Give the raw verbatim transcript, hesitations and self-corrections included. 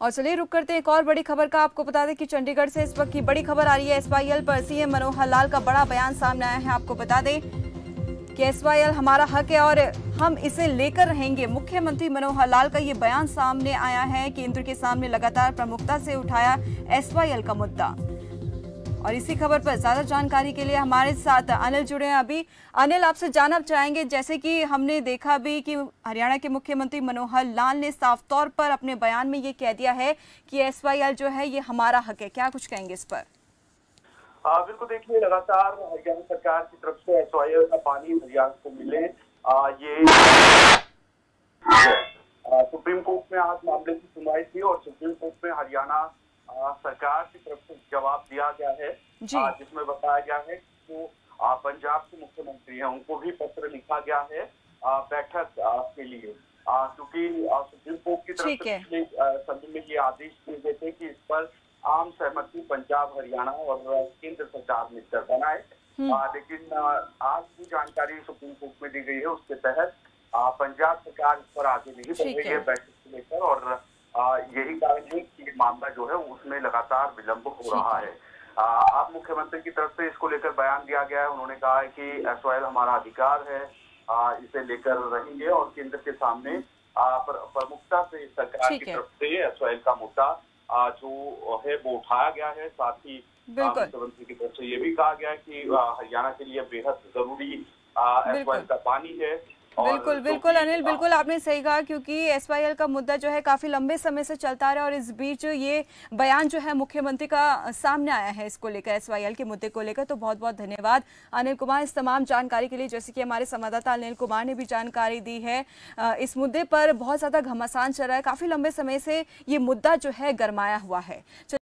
और चलिए रुक करते हैं एक और बड़ी खबर का। आपको बता दें कि चंडीगढ़ से इस वक्त की बड़ी खबर आ रही है। एसवाईएल पर सीएम मनोहर लाल का बड़ा बयान सामने आया है। आपको बता दें कि एसवाईएल हमारा हक है और हम इसे लेकर रहेंगे। मुख्यमंत्री मनोहर लाल का ये बयान सामने आया है। केंद्र के सामने लगातार प्रमुखता से उठाया एसवाईएल का मुद्दा। और इसी खबर पर ज्यादा जानकारी के लिए हमारे साथ अनिल जुड़े हैं। अभी अनिल, आपसे जानना चाहेंगे, जैसे कि हमने देखा भी कि हरियाणा के मुख्यमंत्री मनोहर लाल ने साफ तौर पर अपने बयान में ये कह दिया है कि एसवाईएल जो है ये हमारा हक है। क्या कुछ कहेंगे इस पर? बिल्कुल, देखिए, लगातार हरियाणा सरकार की तरफ से एसवाईएल का पानी हरियाणा को मिले, आ, ये सुप्रीम कोर्ट में आज मामले की सुनवाई थी और सुप्रीम कोर्ट में हरियाणा सरकार की तरफ से जवाब दिया गया है, जिसमें बताया गया है कि जो पंजाब के मुख्यमंत्री हैं उनको भी पत्र लिखा गया है बैठक के लिए, क्योंकि सुप्रीम कोर्ट की तरफ से पिछले समय में ये आदेश दिए गए थे कि इस पर आम सहमति पंजाब, हरियाणा और केंद्र सरकार मिलकर बनाए। लेकिन आज की जानकारी सुप्रीम कोर्ट में दी गई है, उसके तहत पंजाब सरकार इस पर आगे नहीं बढ़ रही है बैठक को लेकर, और आ, यही कारण है कि मामला जो है उसमें लगातार विलंब हो रहा है। अब मुख्यमंत्री की तरफ से इसको लेकर बयान दिया गया है। उन्होंने कहा है कि एसवाईएल हमारा अधिकार है, आ, इसे लेकर रहेंगे और केंद्र के सामने प्रमुखता से सरकार की तरफ से एसवाईएल का मुद्दा आ, जो है वो उठाया गया है। साथ ही मुख्यमंत्री की तरफ से ये भी कहा गया है कि हरियाणा के लिए बेहद जरूरी एसवाईएल का पानी है। बिल्कुल बिल्कुल अनिल, बिल्कुल आपने सही कहा, क्योंकि एसवाईएल का मुद्दा जो है काफी लंबे समय से चलता रहा और इस बीच ये बयान जो है मुख्यमंत्री का सामने आया है इसको लेकर, एसवाईएल के मुद्दे को लेकर। तो बहुत बहुत धन्यवाद अनिल कुमार इस तमाम जानकारी के लिए। जैसे कि हमारे संवाददाता अनिल कुमार ने भी जानकारी दी है, इस मुद्दे पर बहुत ज्यादा घमासान चल रहा है, काफी लंबे समय से ये मुद्दा जो है गरमाया हुआ है।